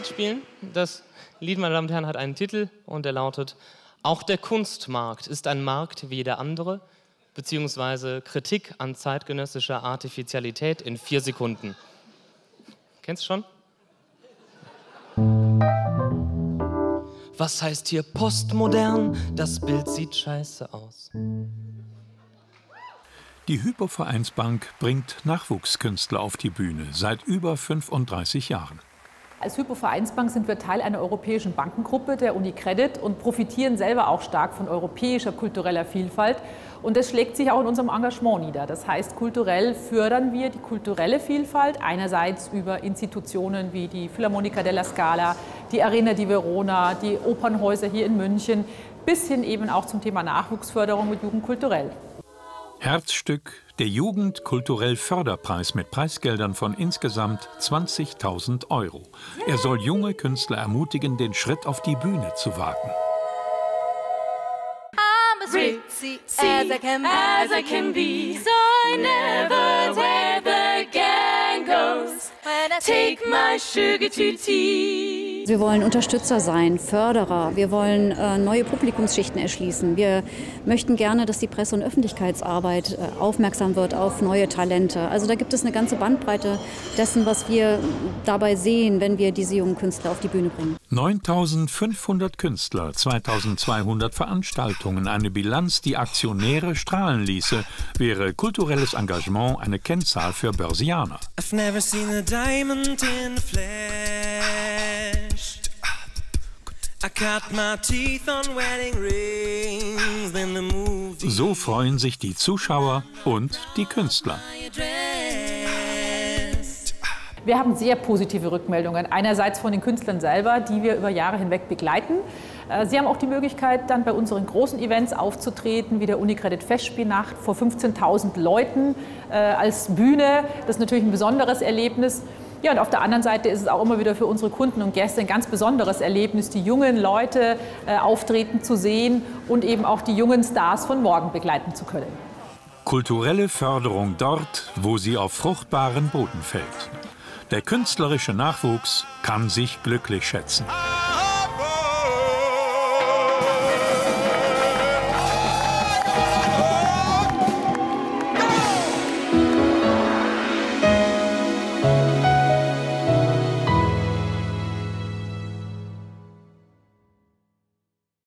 mitspielen. Das Lied, meine Damen und Herren, hat einen Titel und der lautet: Auch der Kunstmarkt ist ein Markt wie jeder andere, beziehungsweise Kritik an zeitgenössischer Artificialität in 4 Sekunden. Kennst du schon? Was heißt hier postmodern? Das Bild sieht scheiße aus. Die Hypo-Vereinsbank bringt Nachwuchskünstler auf die Bühne seit über 35 Jahren. Als Hypo-Vereinsbank sind wir Teil einer europäischen Bankengruppe, der UniCredit, und profitieren selber auch stark von europäischer kultureller Vielfalt. Und das schlägt sich auch in unserem Engagement nieder. Das heißt, kulturell fördern wir die kulturelle Vielfalt, einerseits über Institutionen wie die Philharmonica della Scala, die Arena di Verona, die Opernhäuser hier in München, bis hin eben auch zum Thema Nachwuchsförderung mit Jugendkulturell. Herzstück der Jugendkulturell-Förderpreis mit Preisgeldern von insgesamt 20.000 €. Er soll junge Künstler ermutigen, den Schritt auf die Bühne zu wagen. I'm as ritzy as I can be, so I never where the gang goes when I take my sugar to tea. Wir wollen Unterstützer sein, Förderer. Wir wollen neue Publikumsschichten erschließen. Wir möchten gerne, dass die Presse- und Öffentlichkeitsarbeit aufmerksam wird auf neue Talente. Also da gibt es eine ganze Bandbreite dessen, was wir dabei sehen, wenn wir diese jungen Künstler auf die Bühne bringen. 9.500 Künstler, 2.200 Veranstaltungen, eine Bilanz, die Aktionäre strahlen ließe, wäre kulturelles Engagement eine Kennzahl für Börsianer. I've never seen a diamond in the flesh. I cut my teeth on wedding rings, then the movie. So freuen sich die Zuschauer und die Künstler. Wir haben sehr positive Rückmeldungen. Einerseits von den Künstlern selber, die wir über Jahre hinweg begleiten. Sie haben auch die Möglichkeit, dann bei unseren großen Events aufzutreten, wie der UniCredit Festspielnacht vor 15.000 Leuten als Bühne. Das ist natürlich ein besonderes Erlebnis. Ja, und auf der anderen Seite ist es auch immer wieder für unsere Kunden und Gäste ein ganz besonderes Erlebnis, die jungen Leute auftreten zu sehen und eben auch die jungen Stars von morgen begleiten zu können. Kulturelle Förderung dort, wo sie auf fruchtbaren Boden fällt. Der künstlerische Nachwuchs kann sich glücklich schätzen.